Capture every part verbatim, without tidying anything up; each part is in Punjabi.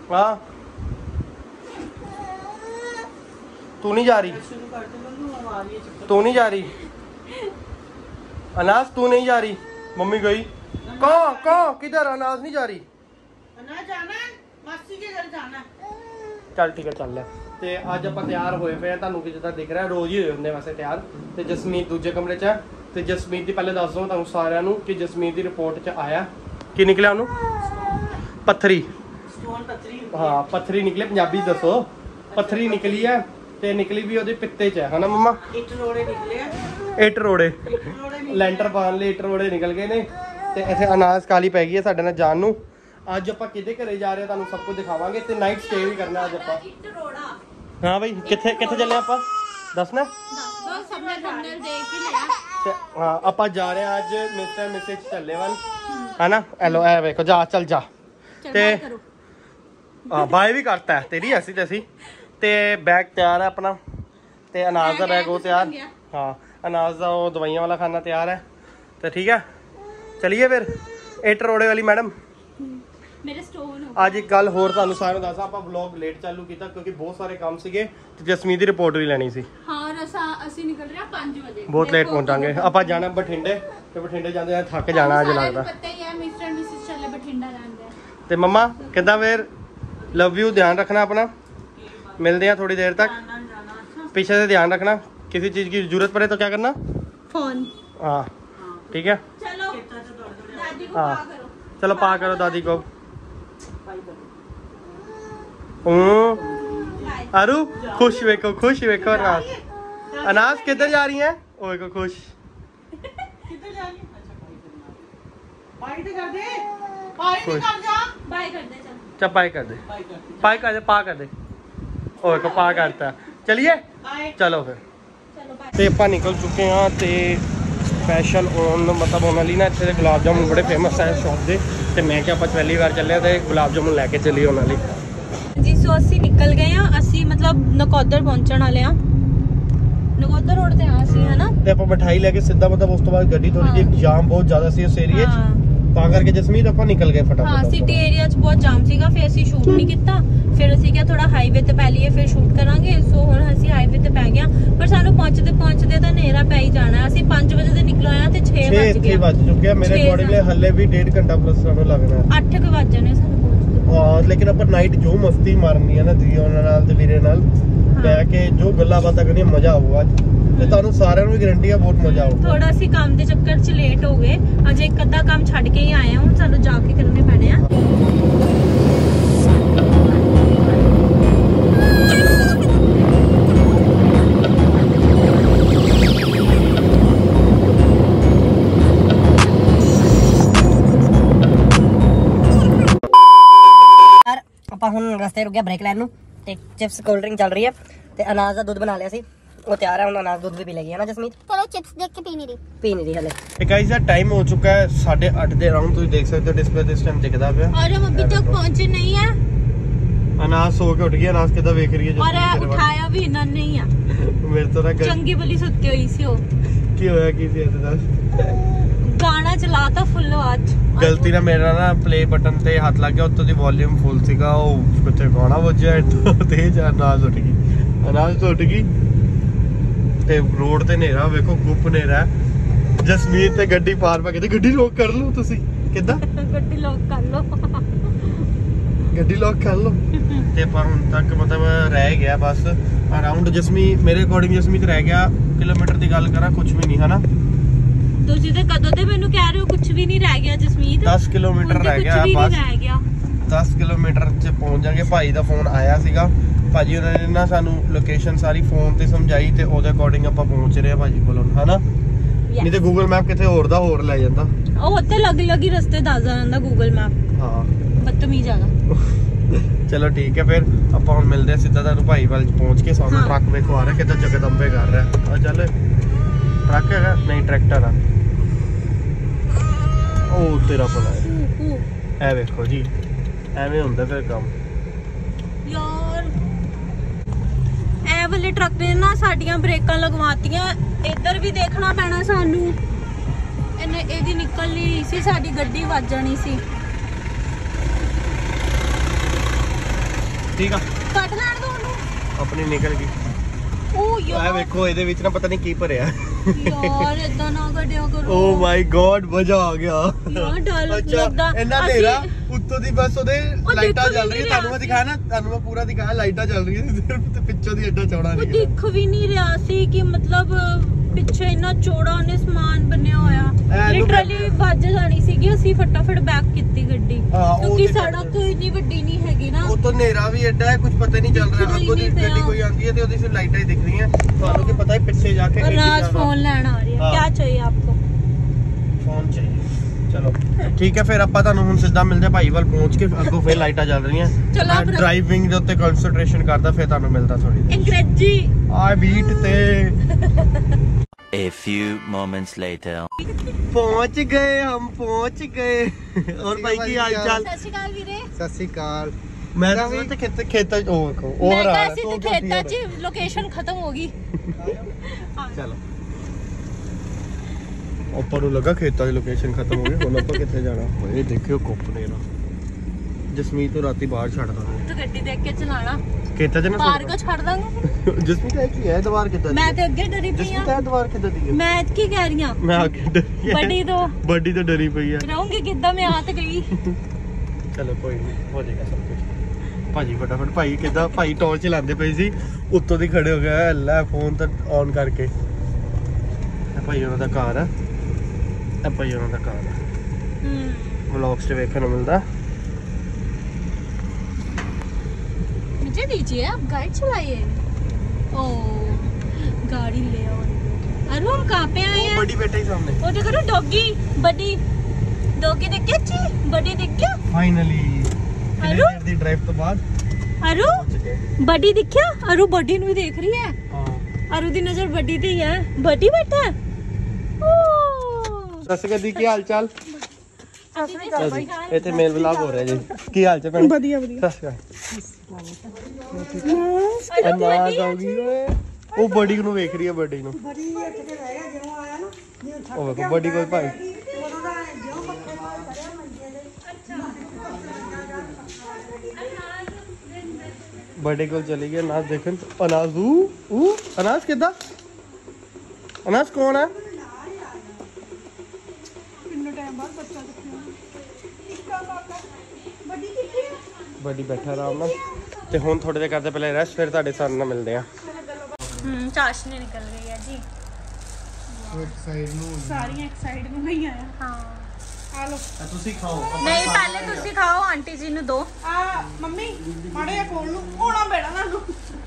हाँ तू नहीं जा रही, तू नहीं जा रही अनाज, तू नहीं जा रही, मम्मी गई। कहाँ कहाँ किधर? अनाज नहीं जा रही। अनाज जाना है, मासी के घर जाना है। चल ठीक है चल ले। ਤੇ ਅੱਜ ਆਪਾਂ ਤਿਆਰ ਹੋਏ ਪਏ ਆ, ਤੁਹਾਨੂੰ ਕਿ ਜਿੱਦਾਂ ਦਿਖ ਰਿਹਾ ਰੋਜ਼ ਹੀ ਹੋਏ ਹੁੰਦੇ ਵੈਸੇ ਤਿਆਰ। ਤੇ ਜਸਮੀਤ ਦੂਜੇ ਕਮਰੇ 'ਚ ਹੈ ਤੇ ਜਸਮੀਤ ਦੀ ਪਹਿਲੇ ਦੱਸ ਦਵਾਂ ਤੁਹਾਨੂੰ ਸਾਰਿਆਂ ਨੂੰ ਕਿ ਜਸਮੀਤ ਦੀ ਰਿਪੋਰਟ 'ਚ ਆਇਆ ਕੀ ਨਿਕਲਿਆ ਉਹਨੂੰ? ਪੱਥਰੀ। ਸਟੋਨ ਪੱਥਰੀ। ਹਾਂ ਪੱਥਰੀ ਨਿਕਲੇ, ਪੰਜਾਬੀ ਦੱਸੋ। ਪੱਥਰੀ ਨਿਕਲੀ ਹੈ ਤੇ ਨਿਕਲੀ ਵੀ ਉਹਦੇ ਪਿੱਤੇ 'ਚ ਹੈ ਹਨਾ ਮੰਮਾ? ਇੱਟ ਰੋੜੇ ਨਿਕਲੇ ਆ। ਇੱਟ ਰੋੜੇ ਲੈਂਟਰ ਪਾਉਣ ਲਈ ਇੱਟ ਰੋੜੇ ਨਿਕਲ ਗਏ ਨੇ। ਤੇ ਇੱਥੇ ਅਨਾਜ ਕਾਲੀ ਪੈ ਗਈ ਹੈ ਸਾਡੇ ਨਾਲ ਜਾਣ ਨੂੰ। ਅੱਜ ਆਪਾਂ ਕਿਹਦੇ ਘਰੇ ਜਾ ਰਹੇ ਹਾਂ ਤੁਹਾਨੂੰ ਸਭ ਕੁਝ ਦਿਖਾਵਾਂਗੇ ਤੇ ਨਾਈਟ ਸਟੇ ਵੀ ਕਰਨਾ ਅੱਜ ਆਪਾਂ। ਹਾਂ ਬਈ ਕਿੱਥੇ ਕਿੱਥੇ ਚੱਲੇ ਆਪਾਂ ਦੱਸਣਾ? ਤੇ ਹਾਂ ਆਪਾਂ ਜਾ ਰਹੇ ਹਾਂ ਅੱਜ ਮਿਸਟਰ ਮਿਸਿਸ ਚੱਲੇ ਵੱਲ ਹਨਾ। ਹੈਲੋ ਐ ਵੇਖੋ ਜਾ ਚੱਲ ਜਾ। ਤੇ ਹਾਂ ਬਾਏ ਵੀ ਕਰਤਾ ਤੇਰੀ ਐਸੀ ਤੈਸੀ। ਤੇ ਬੈਗ ਤਿਆਰ ਹੈ ਆਪਣਾ ਤੇ ਅਨਾਜ ਦਾ ਬੈਗ ਉਹ ਤਿਆਰ। ਹਾਂ ਅਨਾਜ ਦਾ ਉਹ ਦਵਾਈਆਂ ਵਾਲਾ ਖਾਨਾ ਤਿਆਰ ਹੈ ਤੇ ਠੀਕ ਹੈ ਚਲੀਏ ਫਿਰ। ਇੱਟ ਰੋੜੇ ਵਾਲੀ ਮੈਡਮ ਮੇਰੇ ਸਟੋਨ ਅੱਜ ਇੱਕ ਗੱਲ ਹੋਰ ਤੁਹਾਨੂੰ ਸਾਰਿਆਂ ਨੂੰ ਦੱਸਾਂ, ਆਪਾਂ ਵਲੌਗ ਲੇਟ ਚਾਲੂ ਕੀਤਾ ਕਿਉਂਕਿ ਬਹੁਤ ਸਾਰੇ ਕੰਮ ਸੀਗੇ ਤੇ ਜਸਮੀਤ ਦੀ ਰਿਪੋਰਟ ਵੀ ਲੈਣੀ ਸੀ। ਹਾਂ ਰਸਾ ਅਸੀਂ ਨਿਕਲ ਰਹੇ ਹਾਂ ਪੰਜ ਵਜੇ, ਬਹੁਤ ਲੇਟ ਪਹੁੰਚਾਂਗੇ। ਆਪਾਂ ਜਾਣਾ ਬਠਿੰਡੇ ਤੇ ਬਠਿੰਡੇ ਜਾਂਦੇ ਆ ਥੱਕ ਜਾਣਾ ਅੱਜ ਲੱਗਦਾ। ਪਤਾ ਹੀ ਹੈ ਮਿਸਟਰ ਮਿਸਿਸ ਚੱਲੇ ਬਠਿੰਡਾ ਜਾਂਦੇ ਤੇ ਮੰਮਾ ਕਿੱਦਾਂ ਫਿਰ? ਲਵ ਯੂ, ਧਿਆਨ ਰੱਖਣਾ ਆਪਣਾ। ਮਿਲਦੇ ਆ ਥੋੜੀ ਦੇਰ तक। पीछे से ध्यान रखना, किसी चीज की जरूरत पड़े तो क्या करना? फोन। हाँ ठीक है चलो दादी को हाँ पा करो। चलो पा करो दादी को। अरु खुश वेखो, खुश वेखो। अनाज अनाज किधर जा रही है? ओए को खुश किधर जा रही है? बाय तो कर दे, बाय तो कर जा। बाय कर दे चल। चल पाई कर दे, पाई कर दे, पा कर दे। ओए को पा करता। चलिए चलो फिर। ਤੇ ਆਪਾਂ ਨਿਕਲ ਚੁੱਕੇ ਹਾਂ ਤੇ ਸਪੈਸ਼ਲ ਔਨ ਮਤਲਬ ਉਹਨਾਂ ਲਈ ਨਾ ਇੱਥੇ ਦੇ ਗੁਲਾਬ ਜਾਮੁਨ ਬੜੇ ਫੇਮਸ ਹੈ ਸ਼ੌਪ ਦੇ। ਤੇ ਮੈਂ ਕਿਹਾ ਆਪਾਂ ਪਹਿਲੀ ਵਾਰ ਚੱਲੇ ਤੇ ਗੁਲਾਬ ਜਾਮੁਨ ਲੈ ਕੇ ਚੱਲੀਏ ਉਹਨਾਂ ਲਈ। ਜੀ ਸੋ ਅਸੀਂ ਨਿਕਲ ਗਏ ਆ, ਅਸੀਂ ਮਤਲਬ ਨਕੋਦਰ ਪਹੁੰਚਣ ਵਾਲੇ ਆ। ਨਕੋਦਰ ਰੋਡ ਤੇ ਆ ਅਸੀਂ ਹਨਾ। ਤੇ ਆਪਾਂ ਮਿਠਾਈ ਲੈ ਕੇ ਸਿੱਧਾ ਮਤਲਬ ਉਸ ਤੋਂ ਬਾਅਦ ਗੱਡੀ ਥੋੜੀ ਜਿਹੀ ਜਾਮ ਬਹੁਤ ਜ਼ਿਆਦਾ ਸੀ ਉਸ ਏਰੀਏ 'ਚ ਤਾਂ ਕਰਕੇ ਜਸਮੀਤ ਆਪਾਂ ਨਿਕਲ ਗਏ ਫਟਾਫਟ। ਹਾਂ ਸਿਟੀ ਏਰੀਆ 'ਚ ਬਹੁਤ ਜਾਮ ਸੀਗਾ ਫਿਰ ਅਸੀਂ ਸ਼ੂਟ ਨਹੀਂ ਕੀਤਾ। ਫਿਰ ਅਸੀਂ ਕਿਹਾ ਥੋੜਾ ਹਾਈਵੇ ਤੇ ਪੈ ਲਈਏ ਫਿਰ ਸ਼ੂਟ ਕਰਾਂਗੇ। ਸੋ ਹੁਣ ਅਸੀਂ ਹਾਈਵੇ ਤੇ ਪੈ ਗਏ ਪਰ ਸਾਨੂੰ ਪਹੁੰਚਦੇ ਪਹੁੰਚਦੇ ਤਾਂ ਹਨੇਰਾ ਪੈ ਹੀ ਜਾਣਾ। ਅਸੀਂ ਪੰਜ ਵਜੇ ਦੇ ਨਿਕਲ ਆਇਆ ਤੇ ਛੇ ਵਜ ਗਏ ਵੱਜ ਚੁੱਕੇ ਆ ਮੇਰੇ ਅਕੋਰਡਿੰਗ ਹੱਲੇ ਵੀ ਡੇਢ ਘੰਟਾ ਪਲੱਸ ਸਾਨੂੰ ਲੱਗਣਾ। ਅੱਠ ਕੁ ਵਜ ਜਾਣੇ ਸਾਨੂੰ ਪਹੁੰਚਦੇ। ਹਾਂ ਲੇਕਿਨ ਆਪਾਂ ਨਾਈਟ ਜੋ ਮਸਤੀ ਮਾਰਨੀ ਹੈ ਨਾ ਜੀ ਉਹਨਾਂ ਨਾਲ ਤੇ ਵੀਰੇ ਨਾਲ ਬੈ ਕੇ ਜੋ ਗੱਲਾਂ ਬਾਤਾਂ ਕਰਨੀਆਂ ਮਜ਼ਾ ਆਊਗਾ ਤੇ ਤੁਹਾਨੂੰ ਸਾਰਿਆਂ ਨੂੰ ਵੀ ਗਾਰੰਟੀ ਆ ਬਹੁਤ ਮਜ਼ਾ ਆਊਗਾ। ਥੋੜਾ ਅਸੀਂ ਕੰਮ ਦੇ ਚੱਕਰ 'ਚ ਲੇਟ ਹੋ ਗਏ, ਅਜੇ ਇੱਕ ਅੱਧਾ ਕੰਮ ਛੱਡ ਕੇ ਹੀ ਆਏ ਹਾਂ, ਹੁਣ ਸਾਨੂੰ ਜਾ ਕੇ ਕਰਨੇ ਪੈਣੇ ਆ। ਆਪਾਂ ਹੁਣ ਰਸਤੇ ਰੁਕ ਗਿਆ ਬ੍ਰੇਕ ਲੈਣ ਨੂੰ ਤੇ ਚਿਪਸ ਕੋਲਡ ਡਰਿੰਕ ਚੱਲ ਰਹੀ ਹੈ ਤੇ ਅਨਾਜ ਦਾ ਦੁੱਧ ਬਣਾ ਲਿਆ ਸੀ ਉਹ ਤਿਆਰ ਹੈ। ਹੁਣ ਅਨਾਜ ਦੁੱਧ ਵੀ ਪੀ ਲੇਗੀ ਹੈ ਨਾ ਜਸਮੀਤ? ਚਲੋ चिप्स देख के पी नहीं रही ਪੀ ਨਹੀਂ ਰਹੀ ਹਲੇ। ਤੇ ਗਾਇਸ ਦਾ ਟਾਈਮ ਹੋ ਚੁੱਕਾ ਹੈ ਸਾਢੇ ਅੱਠ ਦੇ ਅਰਾਊਂਡ। ਤੁਸੀਂ ਦੇਖ ਸਕਦੇ ਹੋ ਡਿਸਪਲੇ ਤੇ ਇਸ ਟਾਈਮ ਦਿਖਦਾ ਪਿਆ और हम अभी तक पहुंचे नहीं है। ਅਨਾਜ ਸੋ ਕੇ ਉੱਠ ਗਈ। ਅਨਾਜ ਕਿੱਦਾਂ ਵੇਖ ਰਹੀ ਹੈ और उठाया भी इन्होंने नहीं है। ਮੇਰੇ ਤੋਂ ਨਾ ਗੱਲ- चंगी भली सुत्ती हुई सी वो। ਕੀ ਹੋਇਆ ਕੀ ਸੀ ਇਹ ਦੱਸ। गाना चलाता फुल आवाज। ਗਲਤੀ ਨਾਲ ਮੇਰਾ ਨਾ ਪਲੇ ਬਟਨ ਤੇ ਹੱਥ ਲੱਗ ਗਿਆ, ਉੱਤੋਂ ਦੀ ਵੋਲਿਊਮ ਫੁੱਲ ਸੀਗਾ, ਉਹ ਕਿੱਥੇ ਗਾਣਾ ਵੱਜਿਆ ਇੱਥੋਂ ਤੇਜ਼ ਅਨਾਜ ਉੱਠ ਗਈ। ਅਨਾਜ ਤੋਂ ਉੱਠ ਗਈ ਤੇ ਰੋਡ ਤੇ ਹਨੇਰਾ ਵੇਖੋ ਗੁੱਪ ਹਨੇਰਾ। ਜਸਮੀਤ ਤੇ ਗੱਡੀ ਪਾਰ ਪਾ ਕੇ ਤੇ ਗੱਡੀ ਲੋਕ ਕਰ ਲਓ ਤੁਸੀਂ ਕਿੱਦਾਂ ਗੱਡੀ ਲੋਕ ਕਰ ਲਓ ਗੱਡੀ ਲੋਕ ਕਰ ਲਓ। ਤੇ ਆਪਾਂ ਹੁਣ ਤੱਕ ਮਤਲਬ ਰਹਿ ਗਿਆ ਬਸ ਅਰਾਊਂਡ ਜਸਮੀਤ ਮੇਰੇ ਅਕੋਰਡਿੰਗ ਜਸਮੀਤ ਰਹਿ ਗਿਆ ਕਿਲੋਮੀਟਰ ਦੀ ਗੱਲ ਕਰਾਂ ਕੁਝ ਵੀ ਨਹੀਂ ਹਨਾ। ਤੁਸੀਂ ਤੇ ਕਦੋਂ ਤੇ ਮੈਨੂੰ ਕਹਿ ਰਹੇ ਹੋ ਕੁਝ ਵੀ ਨਹੀਂ ਰਹਿ ਗਿਆ ਜਸਮੀਤ। ਦਸ ਕਿਲੋਮੀਟਰ ਰਹਿ ਗਿਆ ਬਸ। ਰਹਿ ਗਿਆ ਦਸ ਕਿਲੋਮੀਟਰ ਚ ਪਹੁੰਚ ਜਾਗੇ। ਭਾਈ ਦਾ ਫੋਨ ਆਇਆ ਸੀਗਾ, ਭਾਜੀ ਉਹਨਾਂ ਨੇ ਨਾ ਸਾਨੂੰ ਲੋਕੇਸ਼ਨ ਸਾਰੀ ਫੋਨ ਤੇ ਸਮਝਾਈ ਤੇ ਉਹਦੇ ਅਕੋਰਡਿੰਗ ਆਪਾਂ ਪਹੁੰਚ ਰਹੇ ਆ ਭਾਜੀ ਕੋਲ ਹਨਾ। ਨਹੀਂ ਤੇ ਗੂਗਲ ਮੈਪ ਕਿਤੇ ਹੋਰ ਦਾ ਹੋਰ ਲੈ ਜਾਂਦਾ। ਉਹ ਉੱਤੇ ਲੱਗ ਲੱਗੀ ਰਸਤੇ ਦੱਸ ਦਿੰਦਾ ਗੂਗਲ ਮੈਪ। ਹਾਂ ਬਦਤਮੀਜ਼ ਹੈਗਾ। ਚਲੋ ਠੀਕ ਹੈ ਫਿਰ ਆਪਾਂ ਹੁਣ ਮਿਲਦੇ ਆ ਸਿੱਧਾ ਤੁਹਾਨੂੰ ਭਾਈ ਵੱਲ ਪਹੁੰਚ ਕੇ। ਸਾਨੂੰ ਟਰੱਕ ਵੇਖੋ ਆ ਰਿਹਾ ਕਿੱਦਾਂ ਜਗਦੰਬੇ ਕਰ ਰਿਹਾ। ਆ ਚੱਲ ਟਰੱਕ ਹੈਗਾ ਨਹੀਂ ਟਰੈਕਟਰ ਆ ਉਹ ਤੇਰਾ ਭਲਾ ਹੈ। ਇਹ ਵੇਖੋ ਜੀ ਐਵੇਂ ਹੁੰਦਾ ਫਿਰ ਕੰਮ ਯਾਰ। ਇਹ ਵਾਲੇ ਟਰੱਕ ਨੇ ਨਾ ਸਾਡੀਆਂ ਬ੍ਰੇਕਾਂ ਲਗਵਾਤੀਆਂ। ਇੱਧਰ ਵੀ ਦੇਖਣਾ ਪੈਣਾ ਸਾਨੂੰ। ਇਹਨੇ ਇਹਦੀ ਨਿਕਲ ਨਹੀਂ ਸੀ ਸਾਡੀ ਗੱਡੀ ਵੱਜ ਜਾਣੀ ਸੀ। ਠੀਕ ਆ ਕੱਟ ਲੈਣ ਦੋ ਉਹਨੂੰ। ਆਪਣੀ ਨਿਕਲ ਗਈ। ਉਹ ਇਹ ਯਾਰ ਵੇਖੋ ਇਹਦੇ ਵਿੱਚ ਨਾ ਪਤਾ ਨਹੀਂ ਕੀ ਭਰਿਆ। ਯਾਰ ਇਦਾਂ ਨਾ ਕੱਢਿਆ ਕਰੋ। ਓ ਮਾਈ ਗॉड ਮਜ਼ਾ ਆ ਗਿਆ। ਯਾਰ ਡਰ ਲੱਗਦਾ। ਇੰਨਾ ਅਸੀਂ- ਹਨੇਰਾ ਉੱਤੋਂ ਦੀ ਬਸ ਉਹਦੇ ਉਹ ਲਾਈਟਾਂ ਦਿਖ ਚੱਲ ਵੀ ਰਹੀਆਂ। ਨਹੀਂ ਤੁਹਾਨੂੰ ਮੈਂ ਰਿਹਾ ਦਿਖਾਇਆ ਨਾ, ਤੁਹਾਨੂੰ ਮੈਂ ਪੂਰਾ ਦਿਖਾਇਆ ਲਾਈਟਾਂ ਚੱਲ ਰਹੀਆਂ ਸੀ ਤੇ ਪਿੱਛੋਂ ਦੀ ਐਡਾ ਚੌੜਾ ਉਹ ਨਹੀਂ ਦਿਖ ਵੀ ਨਹੀਂ ਰਿਹਾ ਸੀ ਕਿ ਮਤਲਬ ਪਿੱਛੇ ਇੰਨਾ ਚੌੜਾ ਉਹਨੇ ਸਮਾਨ ਬਣਿਆ ਹੋਇਆ। ਐ ਲੋਕ- ਲਿਟਰਲੀ ਵੱਜ ਜਾਣੀ ਸੀਗੀ। ਅਸੀਂ ਫਟਾਫਟ ਬੈਕ ਕੀਤੀ ਗੱਡੀ ਹਾਂ, ਉਹ ਕਿਉਂਕਿ ਤੇ ਸੜਕ ਇੰਨੀ ਵੱਡੀ ਨਹੀਂ ਹੈਗੀ ਨਾ। ਉਹ ਤੋਂ ਹਨੇਰਾ ਵੀ ਐਡਾ ਹੈ, ਕੁਝ ਪਤਾ ਨਹੀਂ ਚੱਲ ਰਿਹਾ। ਦਿਖ ਅੱਗੋਂ ਦੀ ਨਹੀਂ ਗੱਡੀ ਪਿਆ। ਕੋਈ ਆਉਂਦੀ ਹੈ ਤੇ ਉਹਦੀ ਸਿਰ ਲਾਈਟਾਂ ਹੀ ਦਿਖ ਰਹੀਆਂ। ਤੁਹਾਨੂੰ ਕੀ ਪਤਾ ਹੈ ਪਿੱਛੇ ਜਾ ਕੇ और ਕੀ राज ਚੱਲਦਾ। फोन लेना आ रही है। हाँ। क्या चाहिए आपको? ਫੋਨ ਚਾਹੀਏ। ਚਲੋ ਠੀਕ ਹੈ, ਫਿਰ ਆਪਾਂ ਤੁਹਾਨੂੰ ਹੁਣ ਸਿੱਧਾ ਮਿਲਦੇ ਭਾਈ ਵੱਲ ਪਹੁੰਚ ਕੇ। ਅੱਗੋਂ ਫਿਰ ਲਾਈਟਾਂ ਚੱਲ ਰਹੀਆਂ। ਚਲੋ ਆਪ- ਡਰਾਈਵਿੰਗ ਦੇ ਉੱਤੇ ਕਨਸੈਂਟਰੇਸ਼ਨ ਕਰਦਾ, ਫਿਰ ਤੁਹਾਨੂੰ ਮਿਲਦਾ ਥੋੜੀ ਦੇਰ। अंग्रेजी ਆ ਬੀਟ ਤੇ A few moments later. ਪਹੁੰਚ ਗਏ ਹਮ ਪਹੁੰਚ ਗਏ। ਔਰ ਭਾਈ ਕੀ ਹਾਲ ਚਾਲ? सत श्री अकाल वीरे। ਸਤਿ ਸ਼੍ਰੀ ਅਕਾਲ। ਮੈਂ ਤਾਂ ਤੇ ਖੇਤ ਖੇਤਾਂ ਚ ਉਹ ਵੇਖੋ ਉਹ मैं ਹਰਾ कहा सी ते खेता च लोकेशन खत्म होगी। ਚਲੋ ਉੱਪਰ ਨੂੰ ਲੱਗਾ ਖੇਤਾਂ ਦੀ ਲੋਕੇਸ਼ਨ ਖਤਮ ਹੋ ਗਈ। ਹੁਣ ਆਪਾਂ ਕਿੱਥੇ ਜਾਣਾ? ਓਏ ਦੇਖਿਓ ਕੁੱਪ ਨੇ ਨਾ ਜਸਮੀਤ ਨੂੰ ਰਾਤੀ ਬਾਹਰ ਛੱਡ ਦਾਂਗੇ। तू गड्डी देख के चलाना। ਖੇਤਾਂ ਚ ਨਾ कार को छड़ दूंगा। ਜਸਮੀਤ ਇਹ ਕੀ ਹੈ? ਦੀਵਾਰ ਕਿੱਦਾਂ ਦੀ मैं ਹੈ? ते अगे डरी पई ਜਸਮੀਤ हां। ਇਹ ਦੀਵਾਰ ਕਿੱਦਾਂ ਦੀ ਹੈ? मैं की कह रही हां ਮੈਂ ਅੱਗੇ ਡਰੀ ਹਾਂ। बड़ी तो ਵੱਡੀ ਤਾਂ ਡਰੀ ਪਈ ਹੈ। रहूंगी किदा मैं आ ते गई। ਚਲੋ ਕੋਈ ਨਹੀਂ, ਹੋ ਜਾਏਗਾ ਸਭ ਕੁਝ। ਭਾਜੀ ਫਟਾਫਟ ਭਾਈ ਕਿੱਦਾਂ ਭਾਈ ਟੌਰ ਚਲਾਉਂਦੇ ਪਏ ਸੀ, ਉੱਤੋਂ ਦੀ ਖੜੇ ਹੋ ਗਏ। ਲੈ ਫੋਨ ਤਾਂ ਔਨ ਕਰਕੇ। ਇਹ ਭਾਈ ਉਹਨਾਂ ਦਾ ਘਰ ਆ। ਇਹ ਭਾਈ ਉਹਨਾਂ ਦਾ ਘਰ ਆ। हम्म ਵਲੌਗਸ 'ਚ ਵੇਖਣ ਨੂੰ ਮਿਲਦਾ। मुझे दीजिए, आप गाड़ी चलाइए। ओ गाड़ी ले आओ। अरे हम कहाँ पे आए हैं? बड़ी बेटा ही सामने। वो देखो ना डॉगी बड़ी डॉगी देख के ची बड़ी देख के फाइनली अरु? दी ड्राइव तो बाद अरु बड़ी दिखा। अरु बड़ी ਨੂੰ ਦੇਖ ਰਹੀ ਹੈ। हां अरु ਦੀ ਨਜ਼ਰ बड़ी ਤੇ ਹੀ ਹੈ। बड़ी बैठा है। ओ ਸਸਕਾ ਦੀ ਕੀ ਹਾਲ ਚਾਲ? ਇੱਥੇ ਮੇਲ ਵਲੌਗ ਹੋ ਰਿਹਾ ਜੀ। ਕੀ ਹਾਲ ਚਾਲ ਭੈਣ? ਵਧੀਆ ਵਧੀਆ। ਸਸਕਾ ਅਨਾਜ ਆ ਗਈ ਓਏ। ਉਹ ਬੜੀ ਨੂੰ ਵੇਖ ਰਹੀ ਹੈ। ਬੜੀ ਨੂੰ ਬੜੀ ਇੱਥੇ ਤੇ ਰਹਿ ਗਿਆ ਜਦੋਂ ਆਇਆ ਨਾ ਜਿਉਂ ਥੱਕ ਉਹ ਵੇਖੋ ਬੜੀ ਕੋਈ ਭਾਈ। ਉਦੋਂ ਦਾ ਜਿਉਂ ਪੱਕੇ ਮਾਰ ਕਰਿਆ ਮੰਜੇ ਦੇ। ਬੜੇ ਕੋਲ ਚਲੀ ਗਈ ਅਨਾਜ ਦੇਖਣ। ਅਨਾਜ ਊ ਊ ਅਨਾਜ ਕਿੱਦਾਂ? ਅਨਾਜ ਕੌਣ ਹੈ? ਕਿੰਨੇ ਟਾਈਮ ਬਾਅਦ ਬੱਚਾ ਦੇਖਿਆ। ਇੱਕਾ ਕਾਕਾ ਵੱਡੀ ਕਿੱਥੇ ਹੈ? ਬੜੀ ਬੈਠਾ ਆਰਾਮ ਨਾਲ। ਤੇ ਹੁਣ ਥੋੜੇ ਜਿਹਾ ਕਰਦੇ ਪਹਿਲੇ ਰੈਸਟ, ਫਿਰ ਤੁਹਾਡੇ ਸਾਹਮਣੇ ਨਾਲ ਮਿਲਦੇ ਆ। हम्म चाशनी निकल गई है जी। ਸਾਰੀਆਂ ਇੱਕ ਸਾਈਡ ਨੂੰ ਨਹੀਂ ਆਇਆ। हाँ ਆ ਲੋ ਤੁਸੀਂ ਖਾਓ। नहीं पहले तुसी खाओ आंटी जी नु दो। ਆ ਮੰਮੀ ਮਾੜੇ ਜਿਹਾ ਕੋਲ ਨੂੰ ਹੋਣਾ ਬੈਠਾ ਤੁਹਾਨੂੰ।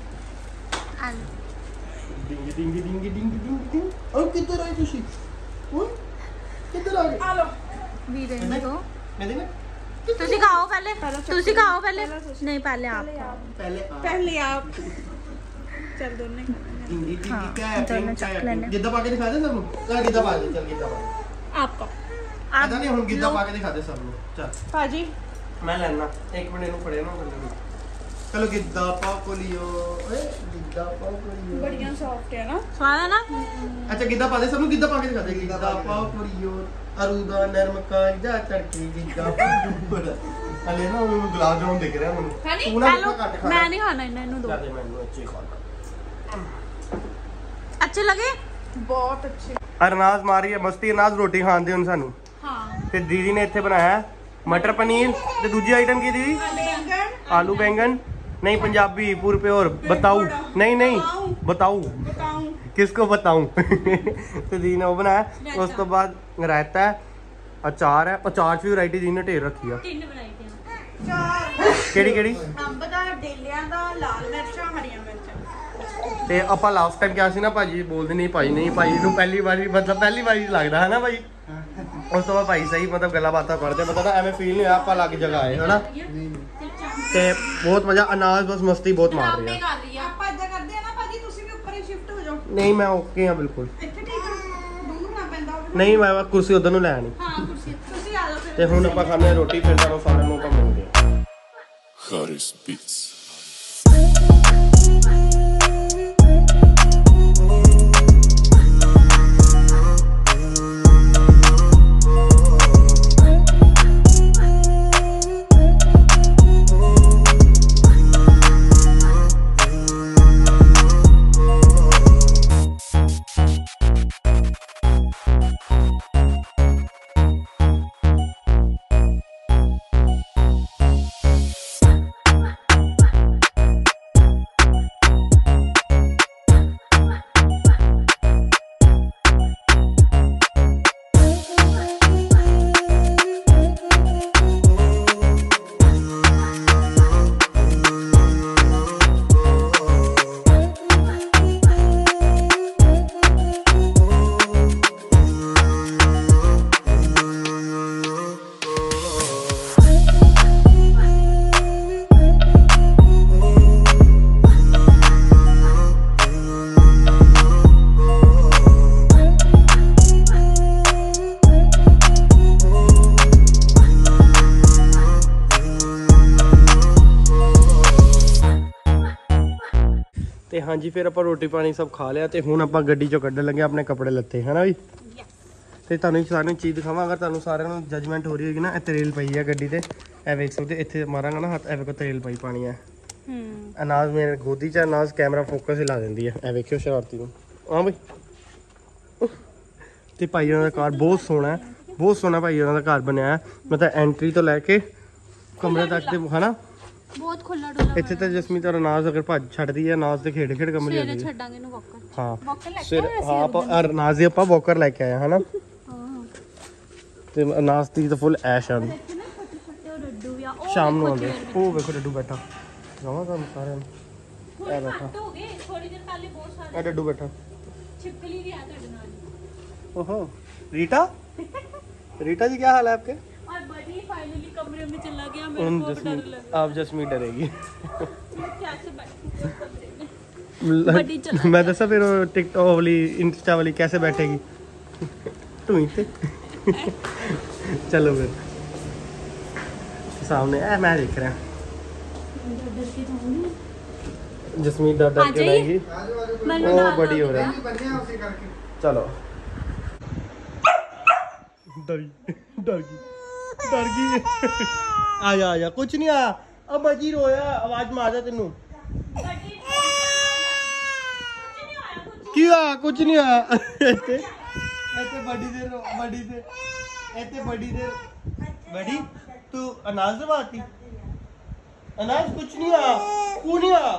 ਡਿੰਗੀ ਡਿੰਗੀ ਡਿੰਗੀ ਡਿੰਗੀ ਡਿੰਗੀ ਡਿੰਗ। ਉਹ ਕਿੱਧਰ ਆਈ ਤੁਸੀਂ? ਓਏ ਕਿੱਧਰ ਆ ਗਏ? ਆ ਲੋ वीरे नु दो। ਮੈਂ ਦੇ ਨਾ तुसी खाओ पहले। तुसी खाओ पहले। नहीं पहले आप खाओ। ਪਹਿਲੇ ਆ ਪਹਿਲੇ ਆਪ ਚੱਲ ਦੋਨੇ ਡਿੰਗੀ ਡਿੰਗੀ हाँ, ਕੈ दोनों चख लेने। ਗਿੱਧਾ ਪਾ ਕੇ ਦਿਖਾ ਦੇ ਸਭ ਨੂੰ। ਚੱਲ ਗਿੱਧਾ ਪਾ ਦੇ। ਚੱਲ ਗਿੱਧਾ ਪਾ। ਆਪ ਕੋ ਆਦਾ ਨਹੀਂ ਹੁਣ ਗਿੱਧਾ ਪਾ ਕੇ ਦਿਖਾ ਦੇ ਸਭ ਨੂੰ। ਚੱਲ ਭਾਜੀ ਮੈਂ ਲੈਣਾ ਇੱਕ ਮਿੰਟ ਇਹਨੂੰ ਫੜਿਆ ਨਾ ਬੰਦੇ। ਚਲੋ ਗਿੱਧਾ ਪਾ ਕੋਲੀਓ। ਓਏ ਗਿੱਧਾ ਪਾ ਕੋਲੀਓ। ਬੜੀਆਂ ਸੌਫਟ ਹੈ ਨਾ। स्वाद है ना? ਅੱਛਾ ਗਿੱਧਾ ਪਾ ਦੇ ਸਭ ਨੂੰ। ਗਿੱਧਾ ਪਾ ਕੇ ਦਿਖਾ ਦੇ। ਗਿੱਧਾ ਪਾ ਕੋਲੀਓ ਅਰੂ ਦਾ ਨਰਮ ਕਾਂਜਾ ਚੜਕੀ ਗਿੱਧਾ ਪਾ। ਹਲੇ ਨਾ ਉਹ ਗੁਲਾਬ ਜਾਮੁਨ ਦਿਖ ਰਿਹਾ ਮੈਨੂੰ। खानी ਤੂੰ ਨਾ हेलो ਘੱਟ ਖਾ। मैं नहीं खाना इन्हें नु दो। ਦੇ ਮੈਨੂੰ ਅੱਛੇ ਖਾ। अच्छे लगे? ਬਹੁਤ ਅੱਛੇ। ਅਰਨਾਜ਼ ਮਾਰੀ ਹੈ ਮਸਤੀ। ਅਰਨਾਜ਼ ਰੋਟੀ ਖਾਣ ਦੇ ਹੁਣ ਸਾਨੂੰ। हाँ ਤੇ ਦੀਦੀ ਨੇ ਇੱਥੇ ਬਣਾਇਆ ਮਟਰ ਪਨੀਰ ਤੇ ਦੂਜੀ ਆਈਟਮ ਕੀ ਦੀਦੀ? ਬੈਂਗਣ ਆਲੂ ਬੈਂਗਨ। नहीं पंजाबी पूरे प्योर बताऊं। नहीं नहीं बताऊं ਬਤਾਉਂ किसको बताऊं। तो दी ने वो बनाया। उस तो बाद रायता है, अचार है। अचार च भी वैरायटी दी ने ढेर रखी है। तीन बनाई थी। ਚਾਰ केड़ी केड़ी ਅੰਬ ਦਾ ਡੇਲਿਆਂ ਦਾ ਲਾਲ ਮਿਰਚਾਂ ਹਰੀਆਂ ਮਿਰਚਾਂ। ਤੇ ਆਪਾਂ ਲਾਸਟ ਟਾਈਮ ਕਿਹਾ ਸੀ ਨਾ ਭਾਜੀ ਬੋਲਦੇ ਨਹੀਂ ਭਾਈ ਨਹੀਂ ਭਾਈ ਨੂੰ ਪਹਿਲੀ ਵਾਰੀ ਮਤਲਬ ਪਹਿਲੀ ਵਾਰੀ ਲੱਗਦਾ ਹੈ ਨਾ ਭਾਈ। ਉਸ ਤੋਂ ਬਾਅਦ ਭਾਈ ਸਹੀ ਮਤਲਬ ਗੱਲਾਂ ਬਾਤਾਂ ਕਰਦੇ ਮਤਲਬ ਐਵੇਂ ਫੀਲ ਨਹੀਂ ਹੋਇਆ ਆਪਾਂ ਲੱਗ ਜਗ੍ਹਾ ਆਏ ਹਨਾ। ਤੇ ਬਹੁਤ ਮਜ਼ਾ। ਅਨਾਜ ਬਸ ਮਸਤੀ ਬਹੁਤ ਮਾਰ ਰਹੀ ਹੈ। कर रही है। ਆਪਾਂ ਇਦਾਂ ਕਰਦੇ ਆ ਨਾ ਭਾਜੀ ਤੁਸੀਂ ਵੀ ਉੱਪਰ ਹੀ ਸ਼ਿਫਟ ਹੋ ਜਾਓ। ਨਹੀਂ ਮੈਂ ਓਕੇ ਹਾਂ ਬਿਲਕੁਲ। ਇੱਥੇ ਠੀਕ ਆ ਦੋਨੋਂ ਨਾ ਪੈਂਦਾ ਹੋਵੇ। ਨਹੀਂ ਮੈਂ ਕੁਰਸੀ ਉਧਰ ਨੂੰ ਲੈ ਆਣੀ। हाँ कुर्सी। ਤੁਸੀਂ ਆ ਜਾਓ ਫਿਰ। ਤੇ ਹੁਣ ਆਪਾਂ ਖਾਣੇ ਰੋਟੀ ਫਿਰ ਤੁਹਾਨੂੰ ਸਾਰਿਆਂ ਨੂੰ ਆਪਾਂ ਮਿਲਦੇ ਹਾਂ। Haris Beats. ਤੇ ਹਾਂਜੀ ਫਿਰ ਆਪਾਂ ਰੋਟੀ ਪਾਣੀ ਸਭ ਖਾ ਲਿਆ ਤੇ ਹੁਣ ਆਪਾਂ ਗੱਡੀ ਚੋਂ ਕੱਢਣ ਲੱਗੇ ਆਪਣੇ ਕੱਪੜੇ ਲੱਤੇ ਹੈ ਨਾ ਵੀ। ਤੇ ਤੁਹਾਨੂੰ ਸਾਰਿਆਂ ਨੂੰ ਚੀਜ਼ ਦਿਖਾਵਾਂ, ਅਗਰ ਤੁਹਾਨੂੰ ਸਾਰਿਆਂ ਨੂੰ ਜਜਮੈਂਟ ਹੋ ਰਹੀ ਹੋਗੀ ਨਾ, ਇੱਥੇ ਰੇਲ ਪਈ ਆ ਗੱਡੀ ਤੇ, ਇਹ ਵੇਖ ਸਕਦੇ ਇੱਥੇ ਮਾਰਾਂਗਾ ਨਾ ਹੱਥ, ਇਹ ਵੇਖੋ ਤੇਲ ਪਈ ਪਾਣੀ ਹੈ। ਹੂੰ ਅਨਾਜ ਮੇਰੇ ਗੋਦੀ 'ਚ, ਅਨਾਜ ਕੈਮਰਾ ਫੋਕਸ ਹੀ ਲਾ ਦਿੰਦੀ ਹੈ, ਇਹ ਵੇਖਿਓ ਸ਼ਰਾਰਤੀ ਨੂੰ। ਹਾਂ ਬਈ ਤੇ ਭਾਈ ਉਹਨਾਂ ਦਾ ਘਰ ਬਹੁਤ ਸੋਹਣਾ ਹੈ, ਬਹੁਤ ਸੋਹਣਾ ਭਾਈ ਉਹਨਾਂ ਦਾ ਘਰ ਬਣਿਆ ਹੈ, ਮਤਲਬ ਐਂਟਰੀ ਤੋਂ ਲੈ ਕੇ ਕਮਰੇ ਤੱਕ ਤੇ ਹਨਾ ਬਹੁਤ ਖੁੱਲਾ ਡੁੱਲਾ ਇੱਥੇ ਤਾਂ ਜਸਮੀਤ ਔਰ ਅਨਾਜ ਅਗਰ ਭੱਜ ਛੱਡਦੀ ਹੈ, ਅਨਾਜ ਤੇ ਖੇਡ ਖੇਡ ਕਮਰੇ ਸਵੇਰੇ ਜਾਂਦੀ ਹੈ। ਛੱਡਾਂਗੇ ਇਹਨੂੰ ਵਾਕਰ ਹਾਂ ਵਾਕਰ ਲੈ ਕੇ ਫਿਰ ਆਏ ਹਾਂ ਆਪਾਂ ਔਰ ਅਨਾਜ ਦੀ ਆਪਾਂ ਵੋਕਰ ਲੈ ਕੇ ਆਏ ਹਾਂ ਹਨਾ। ਹਾਂ ਤੇ ਅਨਾਜ ਦੀ ਤਾਂ ਫੁੱਲ ਐਸ਼ ਆ। ਇੱਥੇ ਨਾ ਛੋਟੇ ਛੋਟੇ ਉਹ ਡੱਡੂ ਵੀ ਆ, ਉਹ ਸ਼ਾਮ ਨੂੰ ਵੇਖੋ ਆਉਂਦੇ ਚੇਅਰ ਉਹ ਵੇਖੋ ਡੱਡੂ ਬੈਠਾ ਜਾਵਾਂ ਤੁਹਾਨੂੰ ਸਾਰਿਆਂ ਨੂੰ। ਥੋੜੇ ਇਹ ਬੈਠਾ ਘੱਟ ਹੋ ਗਏ, ਥੋੜੀ ਦੇਰ ਪਹਿਲੇ ਬਹੁਤ ਸਾਰੇ ਇਹ ਡੱਡੂ ਬੈਠਾ। छिपकली भी है ਤੁਹਾਡੇ ਨਾਲ। ओहो रीटा रीटा जी क्या हाल है आपके? और बड़ी फाइनली कमरे में चला गया, उन मेरे को डर जस्मीत लगा आप जस्मीत डरेगी। मैं कैसे बैठूं कमरे में। बड़ी चला मैं दसा फिर टिकटॉक वाली इंस्टा वाली कैसे बैठेगी तू ही थे। चलो फिर सामने ए मैं देख रहा डर के जाऊंगी जस्मीत डर डर के लाएगी। मैंने ओ डाल बड़ी दो हो रही है। चलो डर गई डर गई डर गई। आजा आजा कुछ नहीं आ अब बजी रोया आवाज में आ जा तेनू बड़ी की आ कुछ नहीं आ ਇੱਥੇ ਇੱਥੇ ਬੜੀ ਦੇਰ ਬੜੀ ਦੇਰ ਇੱਥੇ ਬੜੀ ਦੇਰ ਬੜੀ तू अनाज दबाती अनाज कुछ नहीं आ क्यों नहीं आ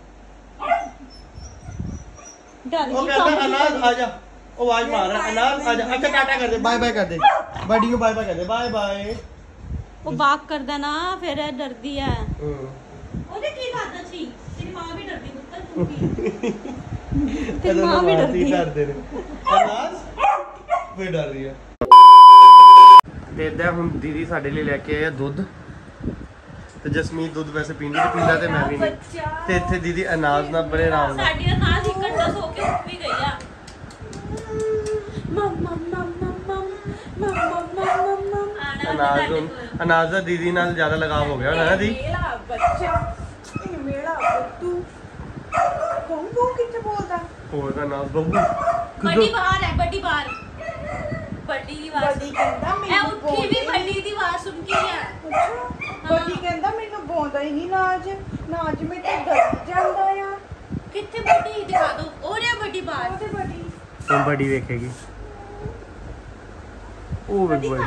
डर वो गई कहता कमरे अनाज आजा वो आवाज मार रहा है अनाज आजा अच्छा टाटा कर दे बाय बाय कर दे बड़ी को बाय बाय कर दे बाय बाय ਉਹ ਵਾਕ ਕਰਦਾ ਨਾ ਫਿਰ ਇਹ ਡਰਦੀ ਹੈ। ਉਹਦੇ ਕੀ ਕਰਦਾ ਸੀ, ਤੇਰੀ ਮਾਂ ਵੀ ਡਰਦੀ ਪੁੱਤਰ ਤੂੰ ਕੀ ਤੇਰੀ ਮਾਂ ਵੀ ਡਰਦੀ ਹੈ। ਡਰਦੇ ਨੇ ਅਨਾਜ ਵੀ ਡਰ ਰਹੀ ਹੈ। ਤੇ ਇਦਾਂ ਹੁਣ ਦੀਦੀ ਸਾਡੇ ਲਈ ਲੈ ਕੇ ਆਏ ਆ ਦੁੱਧ ਤੇ ਜਸਮੀਤ ਦੁੱਧ ਵੈਸੇ ਪੀਂਦੀ ਤੇ ਪੀਂਦਾ ਤੇ ਮੈਂ ਵੀ ਨਹੀਂ ਤੇ ਇੱਥੇ ਦੀਦੀ ਅਨਾਜ ਨਾਲ ਬੜੇ ਆਰਾਮ ਨਾਲ ਸਾਡੀ ਅਨਾਜ ਇੱਕ ਘੰਟਾ ਸੋ ਕੇ ਉੱਠ ਵੀ ਗਈ ਆ। ਮਮ ਮਮ ਮਮ ਮਮ ਮਮ ਮਮ ਮਮ ਮਮ ਅਨਾਜ ਨੂੰ ਅਨਾਜ ਦਾ ਦੀਦੀ ਨਾਲ ਜ਼ਿਆਦਾ ਲਗਾਵ ਹੋ ਗਿਆ ਹੋਣਾ ਨਾ ਦੀ ਮੇਰਾ ਬੱਚਾ ਇਹ ਮੇਰਾ ਬੱਤੂ ਕੌਣ ਕੌਣ ਕਿੱਥੇ ਬੋਲਦਾ ਹੋਰ ਦਾ ਨਾਮ ਬੱਬੂ ਬੜੀ ਬਾਹਰ ਹੈ, ਬੜੀ ਬਾਹਰ ਬੜੀ ਦੀ ਆਵਾਜ਼ ਬੜੀ ਕਹਿੰਦਾ ਇਹ ਮੈਨੂੰ ਉੱਠੀ ਵੀ ਬੜੀ ਦੀ ਆਵਾਜ਼ ਸੁਣ ਕੇ ਹੀ ਆ। ਬੜੀ ਕਹਿੰਦਾ ਮੈਨੂੰ ਬੋਲਦਾ ਹੀ ਨਹੀਂ ਨਾਜ ਨਾਜ ਮੈਂ ਤੇ ਡਰ ਜਾਂਦਾ ਆ ਕਿੱਥੇ ਬੜੀ ਦਿਖਾ ਦੋ, ਉਹ ਰਿਹਾ ਬੜੀ ਬਾਹਰ। ਉਹਦੇ ਬੜੀ ਹੁਣ ਬੜੀ ਵੇਖੇਗੀ ਉਹ ਵੇਖ ਬੜੀ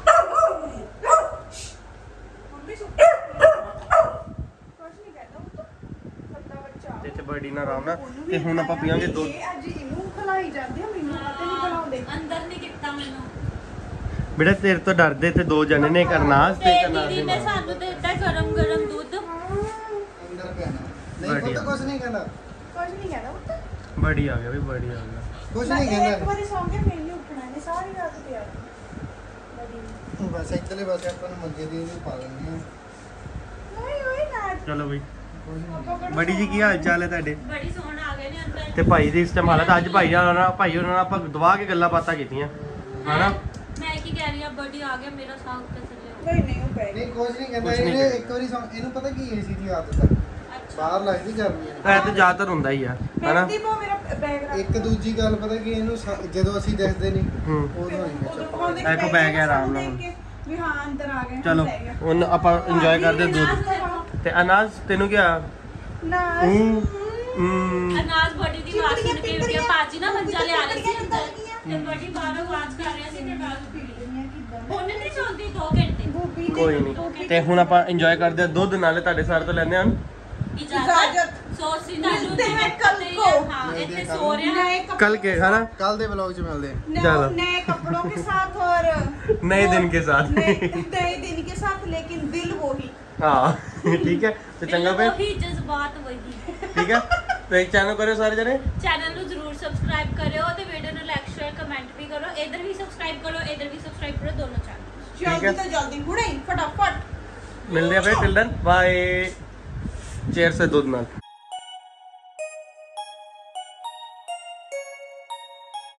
ਮੰਮੀ ਸੁੱਤੀ ਕੁਛ ਨਹੀਂ ਕਹਿੰਦਾ ਉਹ ਤਾਂ ਵੱਡਾ ਬੱਚਾ ਤੇ ਇੱਥੇ ਬੜੀ ਨਾਲ ਆਰਾਮ ਨਾਲ ਤੇ ਹੁਣ ਆਪਾਂ ਪੀਵਾਂਗੇ ਦੁੱਧ। ਇਹ ਅੱਜ ਇਹਨੂੰ ਖਲਾਈ ਜਾਂਦੇ ਆ, ਮੈਨੂੰ ਪਤਾ ਨਹੀਂ ਖਲਾਉਂਦੇ ਅੰਦਰ ਨਹੀਂ ਕੀਤਾ ਮੈਨੂੰ ਬੇਟਾ ਤੇਰੇ ਤੋਂ ਡਰਦੇ ਤੇ ਦੋ ਜਣੇ ਨੇ ਕਰਨਾਸ ਤੇ ਤੇ ਕਰਨਾਸ ਦੀਦੀ ਨੇ ਸਾਨੂੰ ਤੇ ਦਿੱਤਾ ਗਰਮ ਗਰਮ ਦੁੱਧ। ਅੰਦਰ ਪੈਣਾ ਨਹੀਂ ਪੁੱਤ ਕੁਛ ਨਹੀਂ ਕਹਿੰਦਾ ਕੁਛ ਨਹੀਂ ਕਹਿੰਦਾ ਉਹ ਤਾਂ ਬੜੀ ਆ ਗਿਆ ਵੀ ਬੜੀ ਆ ਗਿਆ ਕੁਛ ਨਹੀਂ ਇੱਕ ਕਹਿੰਦਾ ਵਾਰੀ ਸੌਂ ਕੇ ਮੈਨੂੰ ਉੱਠਣਾ ਨੇ ਸਾਰੀ ਰਾਤ ਪਿਆ ਬਸ ਇੱਧਰਲੇ ਪਾਸੇ ਆਪਾਂ ਨੂੰ ਮੰਜੇ ਦੀ ਉਹਨੂੰ ਪਾ ਲੈਂਦੇ ਆ ਓਏ ਓਏ ਨਾਜ ਚਲੋ ਬਈ ਬੜੀ ਜੀ ਕੀ ਹਾਲ ਚਾਲ ਹੈ ਤੁਹਾਡੇ? ਬੜੀ ਸੋਹਣ ਆ ਗਏ ਨੇ ਅੰਦਰ। ਤੇ ਭਾਈ ਦੀ ਇਸ ਟਾਈਮ ਹਾਲਤ ਅੱਜ ਭਾਈ ਨਾਲ ਭਾਈ ਉਹਨਾਂ ਨਾਲ ਆਪਾਂ ਦਵਾ ਕੇ ਗੱਲਾਂ ਬਾਤਾਂ ਕੀਤੀਆਂ ਹਨਾ। ਮੈਂ ਕੀ ਕਹਿ ਰਹੀ ਆ, ਬੜੀ ਆ ਗਿਆ ਮੇਰਾ ਸਾਗ ਤੇ ਚੱਲਿਆ। ਨਹੀਂ ਨਹੀਂ ਉਹ ਪੈ ਨਹੀਂ ਕੁਛ ਨਹੀਂ ਕਹਿੰਦਾ ਕੁਛ ਨਹੀਂ ਇਹਨੇ ਕਹਿੰਦਾ। ਇੱਕ ਵਾਰੀ ਸੌਂ- ਇਹਨੂੰ ਪਤਾ ਕੀ ਏਸੀ ਦੀ ਆਦਤ ਹੈ ਬਾਹਰ ਲੱਗਦੀ ਗਰਮੀ ਹੈ ਇਹ ਤਾਂ ਜ਼ਿਆਦਾਤਰ ਹੁੰਦਾ ਹੀ ਆ ਹਨਾ। ਦੀਪੋ ਮੇਰਾ ਬੈਗ ਰੱਖ ਇੱਕ ਦੂਜੀ ਗੱਲ ਪਤਾ ਕੀ ਇਹਨੂੰ ਸ- ਜਦੋਂ ਅਸੀਂ ਦਿਖਦੇ ਨਹੀਂ ਹੂੰ ਉਦੋਂ ਨਹੀਂ ਉਦੋਂ ਚੱਪਾ ਪਾਉਂਦੇ ਇਹ ਕੋ ਬੈ ਗਿਆ ਆਰਾਮ ਨਾਲ। ਦੇਖ ਕੇ ਵੀ ਹਾਂ ਅੰਦਰ ਆ ਗਏ ਚਲੋ ਲੈ ਗਿਆ। ਹੁਣ ਆਪਾਂ ਇੰਜੋਏ ਕਰਦੇ ਦੁੱਧ ਤੇ ਅਨਾਜ ਤੈਨੂੰ ਕੀ ਆ ਨਾਜ ਹੂੰ ਹੂੰ ਅਨਾਜ ਬੜੀ ਦੀ ਆਵਾਜ਼ ਸੁਣ ਕੇ ਉੱਠਿਆ। ਪਾਜੀ ਨਾ ਮੰਜਾ ਲਿਆ ਰਹੀ ਸੀ ਅੰਦਰ ਤੇ ਬੜੀ ਬਾਹਰੋਂ ਆਵਾਜ਼ ਕਰ ਰਿਹਾ ਸੀ ਤੇ ਨਾਲ ਹੁਣ ਨਹੀਂ ਸੌਂਦੀ ਦੋ ਘੰਟੇ। ਕੋਈ ਨਹੀਂ ਤੇ ਹੁਣ ਆਪਾਂ ਇੰਜੋਏ ਕਰਦੇ ਆ ਦੁੱਧ ਨਾਲੇ ਤੁਹਾਡੇ ਸਾਰੇ ਤੋਂ ਲੈਂਦੇ ਹਾਂ ਇਜਾਜ਼ਤ ਸੋਸੀ ਨਾ ਮਿਲਤੇ हैं कल को। ਹਾਂ ਇੱਥੇ ਸੋ ਰਿਹਾ। नए कप- ਕੱਲ ਕੇ ਹਨਾ ਕੱਲ ਦੇ ਵਲੌਗ 'ਚ ਮਿਲਦੇ ਆ नए- चलो। नए कपड़ों के साथ और नए दिन के साथ। नए नए दिन के साथ लेकिन दिल वो ही ਹਾਂ ਠੀਕ ਹੈ ਤੇ ਚੰਗਾ ਦਿਲ ਫਿਰ ਵਹੀ ਜਜ਼ਬਾਤ ਵਹੀ। ਠੀਕ ਹੈ ਤੇ ਚੈਨਲ ਕਰਿਓ ਸਾਰੇ ਜਣੇ ਚੈਨਲ ਨੂੰ ਜ਼ਰੂਰ ਸਬਸਕ੍ਰਾਈਬ ਕਰਿਓ ਤੇ ਵੀਡੀਓ ਨੂੰ ਲਾਈਕ ਸ਼ੇਅਰ ਕਮੈਂਟ ਵੀ ਕਰੋ। ਇਧਰ ਵੀ ਸਬਸਕ੍ਰਾਈਬ ਕਰੋ, ਇਧਰ ਵੀ ਸਬਸਕ੍ਰਾਈਬ ਕਰੋ, ਦੋਨੋਂ ਚੈਨਲ। जल्दी तो जल्दी हुणे ही फटाफट ਮਿਲਦੇ ਆ ਫਿਰ ਟਿਲ ਦੈਨ ਬਾਏ ਚੇਅਰ ਸੇ ਦੁੱਧ ਨਾਲ